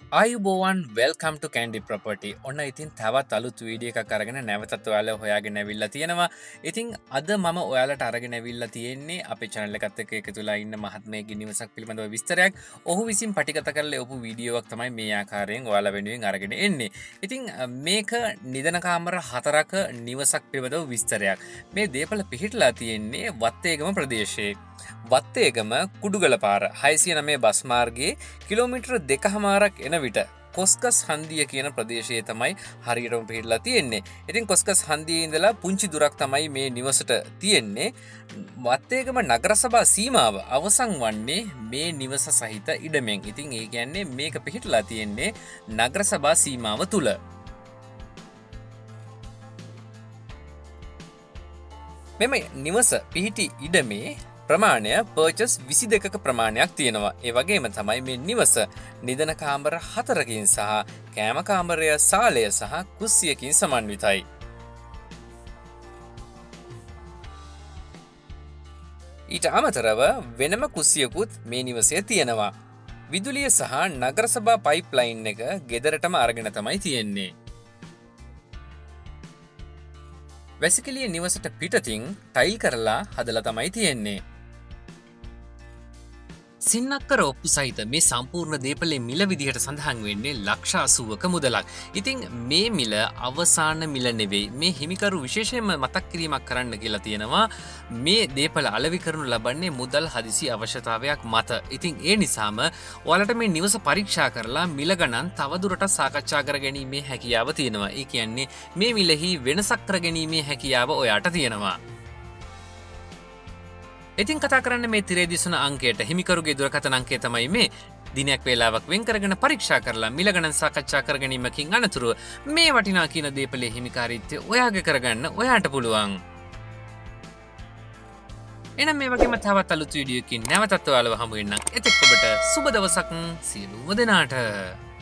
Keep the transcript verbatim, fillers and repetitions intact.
ආයුබෝවන් වෙල්කම් ටු කැන්ඩි ප්‍රපටි ඔන්න ඉතින් තවත් අලුත් වීඩිය එක කරගෙන නැවතත් ඔයාල හොයාගෙන ඇවිල්ලා තියෙනවා ඉතින් අද මම ඔයාලට අරගෙන ඇවිල්ලා තියෙන්නේ අපේ channel එකත් එක්ක එකතු වෙලා ඉන්න මහත්මයෙක්ගේ නිවසක් පිළිබඳව විස්තරයක් ඔහු විසින් පටිගත කරලා ඔපු වීඩියෝවක් තමයි මේ ආකාරයෙන් ඔයාලා වෙනුවෙන් අරගෙන එන්නේ ඉතින් මේක නිදන කාමර හතරක නිවසක් පිළිබඳව විස්තරයක් මේ දේපල පිහිටලා තියෙන්නේ වත්තේගම ප්‍රදේශයේ වත්තේගම කුඩුගල පාර හයසිය නමේ බස් මාර්ගයේ කිලෝමීටර් දෙක හමාරක් එන විට කොස්කස් හන්දිය කියන ප්‍රදේශයේ තමයි හරියටම පිහිටලා තියෙන්නේ. ඉතින් කොස්කස් හන්දියේ ඉඳලා පුංචි දුරක් තමයි මේ නිවසට තියෙන්නේ. වත්තේගම නගර සභා සීමාව අවසන් වන්නේ මේ නිවස සහිත ඉඩමෙන්. ඉතින් ඒ කියන්නේ මේක පිහිටලා තියෙන්නේ නගර සභා සීමාව තුල. මෙම නිවස පිහිටි ඉඩමේ ප්‍රමාණය පර්චස් විසි දෙකක ප්‍රමාණයක් තියෙනවා. ඒ වගේම තමයි මේ නිවස නිදන කාමර හතරකින් සහ කෑම කාමරය සාලය සහ කුස්සියකින් සමන්විතයි. ඊට අමතරව වෙනම කුස්සියකුත් මේ නිවසේ තියෙනවා. විදුලිය සහ නගර සභා පයිප්ලයින් එක ගෙදරටම අරගෙන තමයි තියෙන්නේ. වැසිකිළිය නිවසට පිටතින් ටයිල් කරලා හදලා තමයි තියෙන්නේ. සින්නක්කර ඔප්පු සහිත මේ සම්පූර්ණ දේපලේ මිල විදිහට සඳහන් වෙන්නේ ලක්ෂ අසූවක මුදලක්. ඉතින් මේ මිල අවසාන මිල නෙවෙයි. මේ හිමිකරු විශේෂයෙන්ම මතක් කිරීමක් කරන්න කියලා තියෙනවා. මේ දේපල අලෙවි කරනු ලබන්නේ මුදල් හදිසි අවශ්‍යතාවයක් මත. ඉතින් ඒ නිසාම ඔයාලට මේ නිවස පරීක්ෂා කරලා මිල ගණන් තවදුරටත් සාකච්ඡා කර ගැනීමේ හැකියාව තියෙනවා. ඒ කියන්නේ මේ මිලෙහි වෙනසක් කර ගැනීමේ හැකියාව ඔයාට තියෙනවා. ඉතින් කතා කරන්න මේ තිරේ දිසුන අංකයට හිමිකරුගේ දුරකථන අංකය තමයි මේ. දිනයක් වේලාවක් වෙන් කරගෙන පරීක්ෂා කරලා මිල ගණන් සාකච්ඡා කර ගැනීමකින් අනතුරුව මේ වටිනා කියන දේපලේ හිමිකාරීත්වය ඔයාගේ කරගන්න ඔයාට පුළුවන්. එහෙනම් මේ වගේම තවත් අලුත් වීඩියෝකින් නැවතත් ඔයාලව හමු වෙන්නම්. එතෙක් ඔබට සුබ දවසක් සියලුම දෙනාට.